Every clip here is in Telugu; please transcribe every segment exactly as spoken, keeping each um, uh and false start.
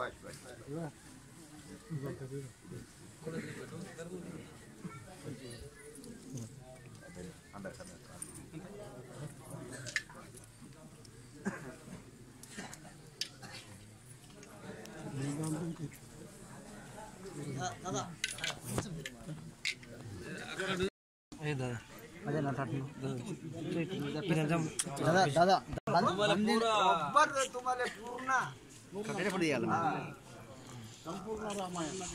అదే నా తట్టు దాదా దాదా పూర్ణ సంపూర్ణ రామాయణ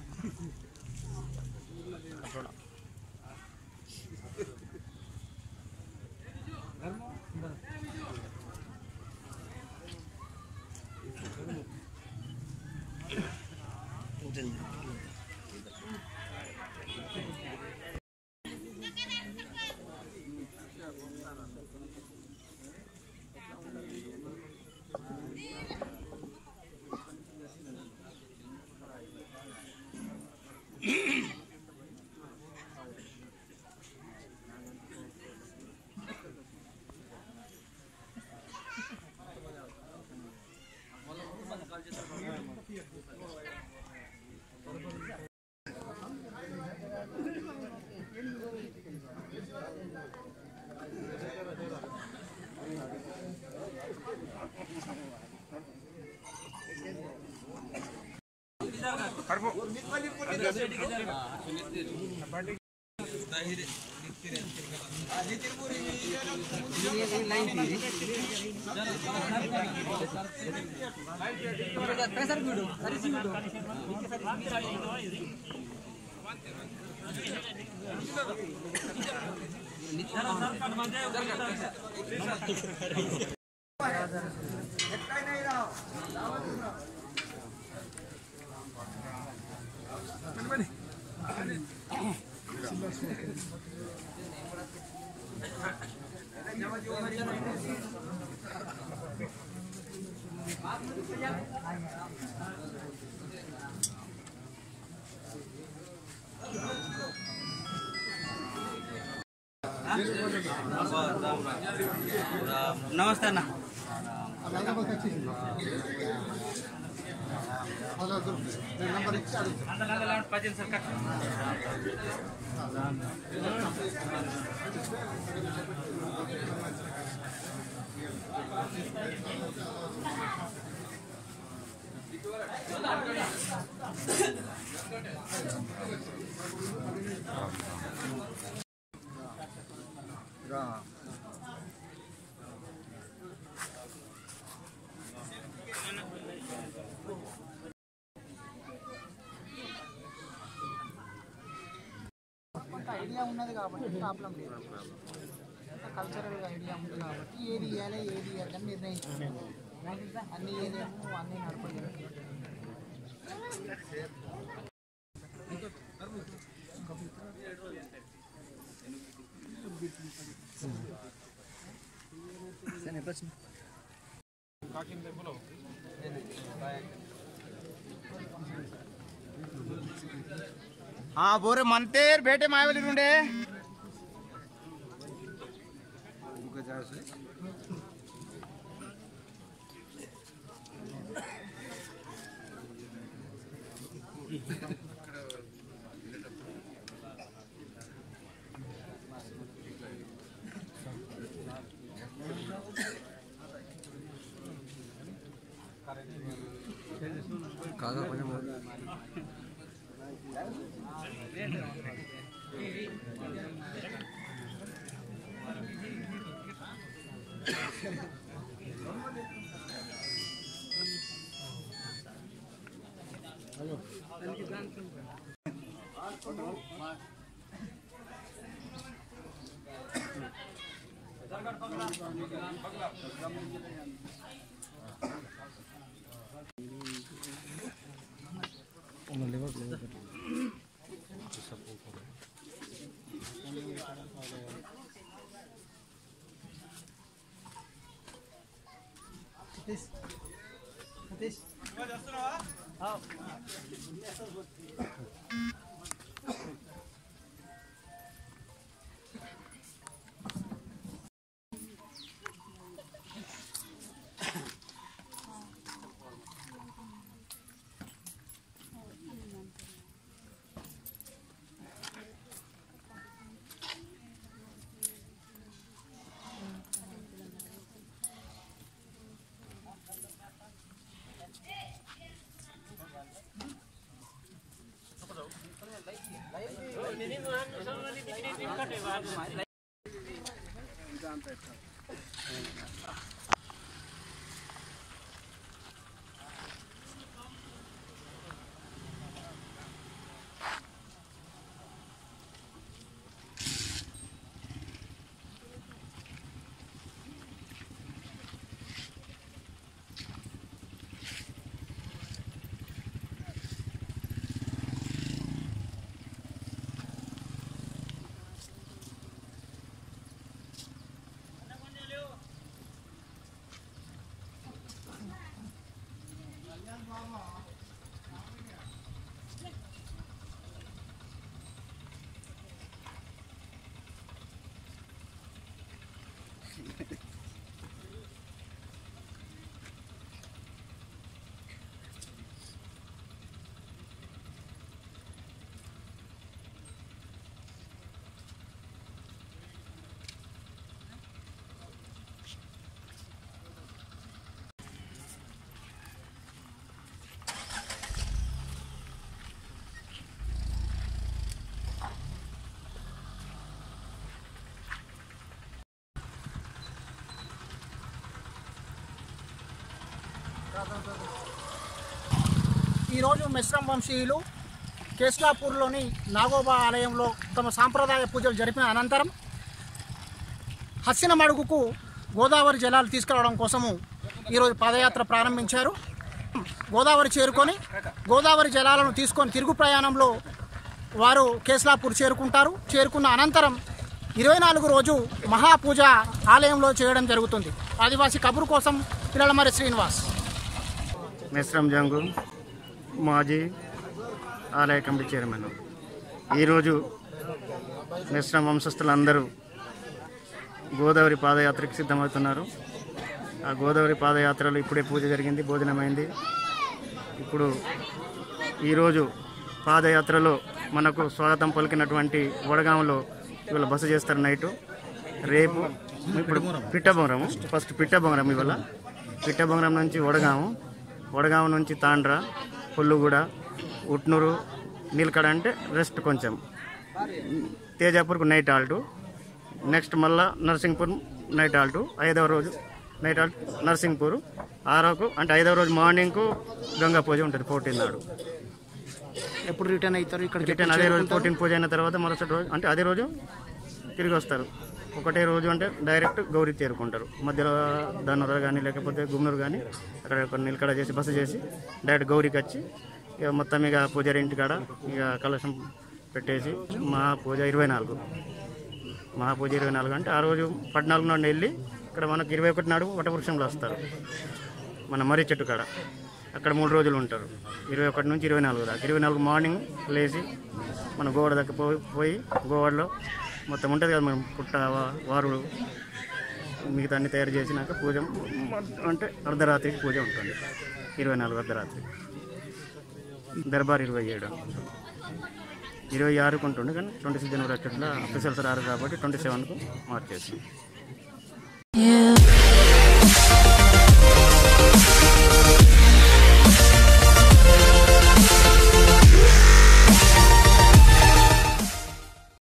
నమస్తే అన్న ఐడియా ఉన్నది కాబట్టి ప్రాబ్లం లేదు. కల్చరల్ ఐడియా ఉంది కాబట్టి ఏది ఇవ్వాలి ఏది ఇవ్వాలని నిర్ణయించుకున్నాను. అన్ని ఏదేమో అన్నీ నడపలేదు. हाँ बोरे मनतेर बेटे मायवली रुंडे कागा This, this. Oh. ఈరోజు మిశ్రమ వంశీయులు కేస్లాపూర్లోని నాగోబా ఆలయంలో తమ సాంప్రదాయ పూజలు జరిపిన అనంతరం హస్సిన మడుగుకు గోదావరి జలాలు తీసుకురావడం కోసము ఈరోజు పాదయాత్ర ప్రారంభించారు. గోదావరి చేరుకొని గోదావరి జలాలను తీసుకొని తిరుగు ప్రయాణంలో వారు కేస్లాపూర్ చేరుకుంటారు. చేరుకున్న అనంతరం ఇరవై నాలుగు రోజు మహాపూజ ఆలయంలో చేయడం జరుగుతుంది. ఆదివాసీ కబూర్ కోసం పిల్లలమరి శ్రీనివాస్. మిశ్రమ జంగు మాజీ ఆలయ కమిటీ చైర్మన్. ఈరోజు మిశ్రమ వంశస్థులందరూ గోదావరి పాదయాత్రకు సిద్ధమవుతున్నారు. ఆ గోదావరి పాదయాత్రలో ఇప్పుడే పూజ జరిగింది, భోజనమైంది. ఇప్పుడు ఈరోజు పాదయాత్రలో మనకు స్వాగతం పలికినటువంటి వడగాంలో ఇవాళ బస చేస్తారు నైటు. రేపు ఇప్పుడు పిట్టబొంగరం, ఫస్ట్ పిట్టబొంగరం ఇవాళ. పిట్టబొంగరం నుంచి వడగాము, వడగాం నుంచి తాండ్ర, పుల్లుగూడ, ఉట్నూరు, నీలకడ అంటే రెస్ట్ కొంచెం. తేజాపూర్కు నైట్ ఆల్టు. నెక్స్ట్ మళ్ళా నర్సింగ్పూర్ నైట్ ఆల్టు. ఐదవ రోజు నైట్ ఆల్ట్ నర్సింగ్పూర్. ఆరోకు అంటే ఐదవ రోజు మార్నింగ్కు గంగా పూజ ఉంటుంది ఫోర్టీన్ నాడు. ఎప్పుడు రిటర్న్ అవుతారు ఇక్కడ? రిటర్న్ అదే రోజు ఫోర్టీన్ పూజ అయిన తర్వాత మరుసటి రోజు అంటే అదే రోజు తిరిగి వస్తారు. ఒకటే రోజు అంటే డైరెక్ట్ గౌరీ చేరుకుంటారు. మధ్యలో ధనుర కానీ లేకపోతే గుమ్నూరు కానీ అక్కడ ఒక నిలకడ చేసి బస చేసి డైరెక్ట్ గౌరీకి వచ్చి ఇక మొత్తం ఇక పూజారి ఇంటికాడ ఇక కలశం పెట్టేసి మహాపూజ ఇరవై నాలుగు మహాపూజ ఇరవై నాలుగు అంటే ఆ రోజు పద్నాలుగు నాడు వెళ్ళి ఇక్కడ మనకు ఇరవై ఒకటి నాడు వటవృక్షంలో వస్తారు మన మర్రి చెట్టు కాడ. అక్కడ మూడు రోజులు ఉంటారు, ఇరవై ఒకటి నుంచి ఇరవై నాలుగు దాకా. ఇరవై నాలుగు మార్నింగ్ లేచి మన గోవాడ దగ్గర పోయి పోయి గోవాడలో మొత్తం ఉంటుంది కదా మనం పుట్ట వారుడు మిగతా అన్ని తయారు చేసినాక పూజ అంటే అర్ధరాత్రికి పూజ ఉంటుంది. ఇరవై నాలుగు అర్ధరాత్రి. దర్బార్ ఇరవై ఏడు ఇరవై ఆరుకు ఉంటుంది, కానీ ట్వంటీ సిక్స్ జనవరి వచ్చేట్లా అఫీషియల్స్ రారు కాబట్టి ట్వంటీ సెవెన్కు మార్చేసి